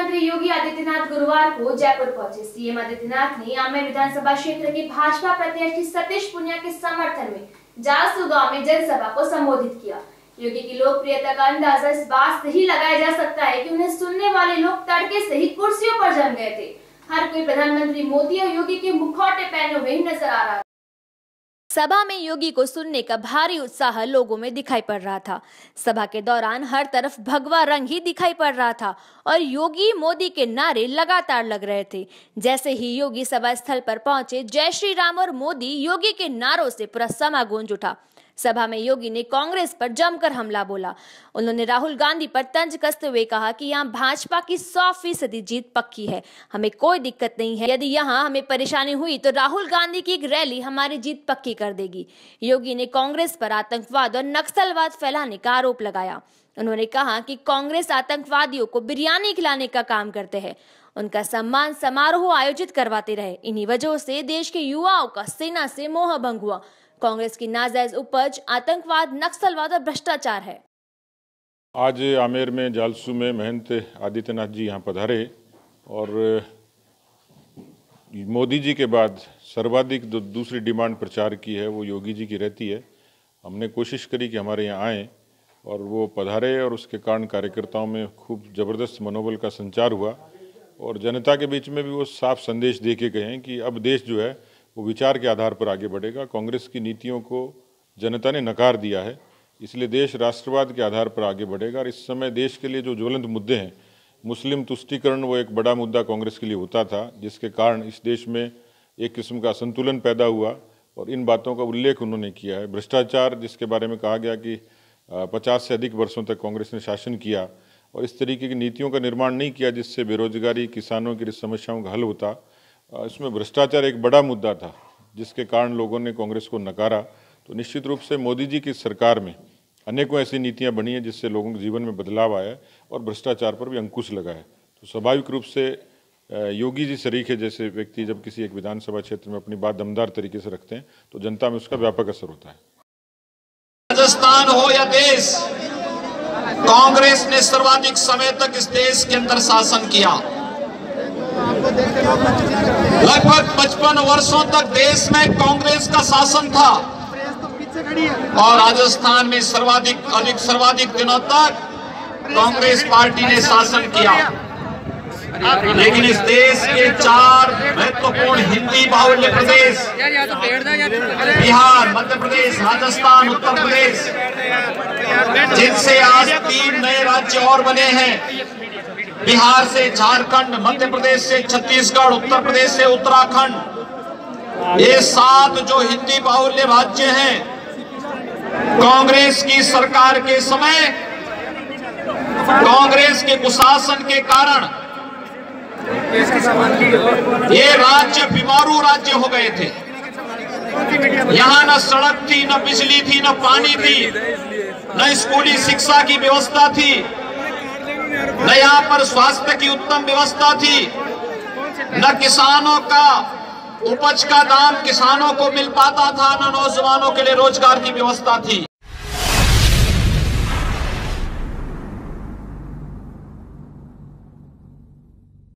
मुख्यमंत्री योगी आदित्यनाथ गुरुवार को जयपुर पहुंचे। सीएम आदित्यनाथ ने आमेर विधानसभा क्षेत्र के भाजपा प्रत्याशी सतीश पुनिया के समर्थन में जासू गांव में जनसभा को संबोधित किया। योगी की लोकप्रियता का अंदाजा इस बात से ही लगाया जा सकता है कि उन्हें सुनने वाले लोग तड़के से ही कुर्सियों पर जम गए थे। हर कोई प्रधानमंत्री मोदी और योगी के मुखौटे पहने हुए नजर आ रहा है। सभा में योगी को सुनने का भारी उत्साह लोगों में दिखाई पड़ रहा था। सभा के दौरान हर तरफ भगवा रंग ही दिखाई पड़ रहा था और योगी मोदी के नारे लगातार लग रहे थे। जैसे ही योगी सभा स्थल पर पहुंचे, जय श्री राम और मोदी योगी के नारों से पूरा समा गूंज उठा। सभा में योगी ने कांग्रेस पर जमकर हमला बोला। उन्होंने राहुल गांधी पर तंज कसते हुए कहा कि यहाँ भाजपा की 100% जीत पक्की है, हमें कोई दिक्कत नहीं है। यदि यहाँ हमें परेशानी हुई तो राहुल गांधी की एक रैली हमारी जीत पक्की कर देगी। योगी ने कांग्रेस पर आतंकवाद और नक्सलवाद फैलाने का आरोप लगाया। उन्होंने कहा कि कांग्रेस आतंकवादियों को बिरयानी खिलाने का काम करते हैं, उनका सम्मान समारोह आयोजित करवाते रहे। इन्हीं वजहों से देश के युवाओं का सेना से मोह भंग हुआ। कांग्रेस की नाजायज उपज आतंकवाद, नक्सलवाद और भ्रष्टाचार है। आज आमेर में जालसू में महंत आदित्यनाथ जी यहाँ पधारे और मोदी जी के बाद सर्वाधिक दूसरी डिमांड प्रचार की है वो योगी जी की रहती है। हमने कोशिश करी कि हमारे यहाँ आए और वो पधारे और उसके कारण कार्यकर्ताओं में खूब ज़बरदस्त मनोबल का संचार हुआ और जनता के बीच में भी वो साफ संदेश दे के गए हैं कि अब देश जो है वो विचार के आधार पर आगे बढ़ेगा। कांग्रेस की नीतियों को जनता ने नकार दिया है, इसलिए देश राष्ट्रवाद के आधार पर आगे बढ़ेगा। और इस समय देश के लिए जो ज्वलंत मुद्दे हैं, मुस्लिम तुष्टीकरण वो एक बड़ा मुद्दा कांग्रेस के लिए होता था, जिसके कारण इस देश में एक किस्म का संतुलन पैदा हुआ और इन बातों का उल्लेख उन्होंने किया है। भ्रष्टाचार, जिसके बारे में कहा गया कि 50 से अधिक वर्षों तक कांग्रेस ने शासन किया और इस तरीके की नीतियों का निर्माण नहीं किया जिससे बेरोजगारी, किसानों की समस्याओं का हल होता। इसमें भ्रष्टाचार एक बड़ा मुद्दा था जिसके कारण लोगों ने कांग्रेस को नकारा। तो निश्चित रूप से मोदी जी की सरकार में अनेकों ऐसी नीतियां बनी हैं जिससे लोगों के जीवन में बदलाव आया है और भ्रष्टाचार पर भी अंकुश लगा है। तो स्वाभाविक रूप से योगी जी सरीखे जैसे व्यक्ति जब किसी एक विधानसभा क्षेत्र में अपनी बात दमदार तरीके से रखते हैं तो जनता में उसका व्यापक असर होता है। राजस्थान हो या देश, कांग्रेस ने सर्वाधिक समय तक इस देश के अंदर शासन किया। लगभग 55 वर्षों तक देश में कांग्रेस का शासन था और राजस्थान में सर्वाधिक दिनों तक कांग्रेस पार्टी ने शासन किया। लेकिन इस देश के 4 महत्वपूर्ण हिंदी बाहुल्य प्रदेश, बिहार, मध्य प्रदेश, राजस्थान, उत्तर प्रदेश, जिनसे आज 3 नए राज्य और बने हैं। बिहार से झारखंड, मध्य प्रदेश से छत्तीसगढ़, उत्तर प्रदेश से उत्तराखंड, ये 7 जो हिंदी बाहुल्य राज्य हैं, कांग्रेस की सरकार के समय कांग्रेस के कुशासन के कारण ये राज्य बीमारू राज्य हो गए थे। यहाँ न सड़क थी, न बिजली थी, न पानी थी, न स्कूली शिक्षा की व्यवस्था थी, न यहाँ पर स्वास्थ्य की उत्तम व्यवस्था थी, न किसानों का उपज का दाम किसानों को मिल पाता था, न नौजवानों के लिए रोजगार की व्यवस्था थी।